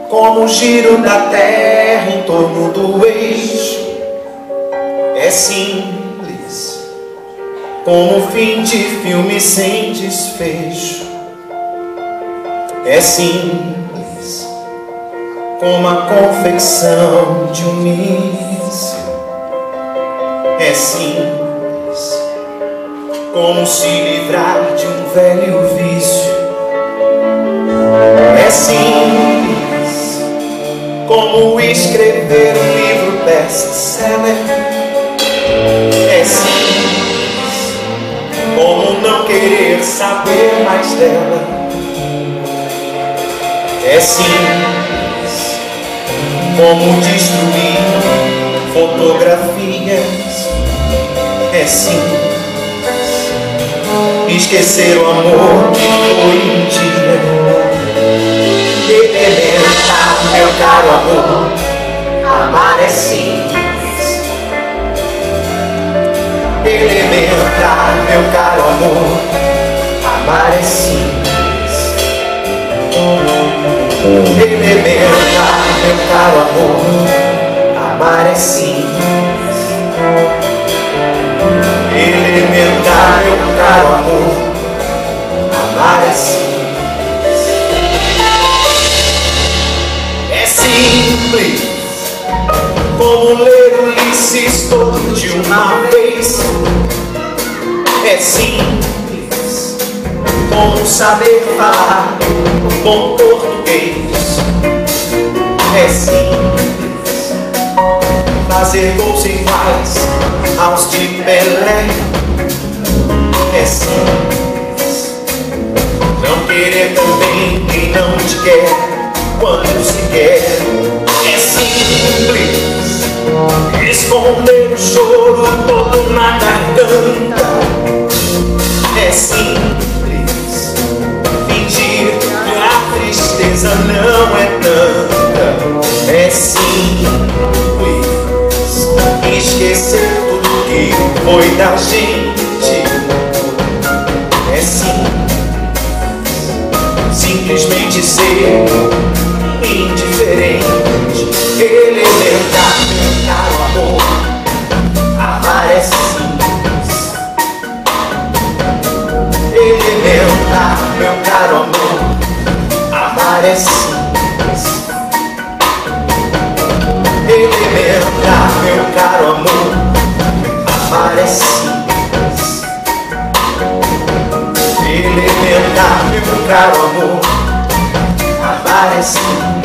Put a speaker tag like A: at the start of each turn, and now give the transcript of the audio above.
A: como o giro da terra em torno do eixo. É simples, como o fim de filme sem desfecho. É simples, como a confecção de um míssil. É simples, como se livrar de um velho vício. É simples, como escrever um livro best-seller. É simples, como não querer saber mais dela. É simples, como destruir fotografias. É simples, esquecer o amor que foi um dia. Elementar, meu caro amor, amar é simples. Elementar, meu caro amor, amar é simples. Elementar, meu caro amor, amar é simples. Elementar, meu caro amor, amar é simples. É simples, como ler Ulisses todo de uma vez. É simples, como saber falar bom português. É simples, fazer gols iguais aos de Pelé. É simples, não querer também quem não te quer quando se quer. É simples, esconder o choro todo na garganta. É simples, fingir que a tristeza não é tanta. É simples, esquecer tudo que foi da gente. É simples, simplesmente ser indiferente. Elementar, meu caro amor, amar é simples. Elementar, meu caro amor, amar é simples. Elementar, meu caro amor, amar é simples. Elementar, meu caro amor, amar é simples.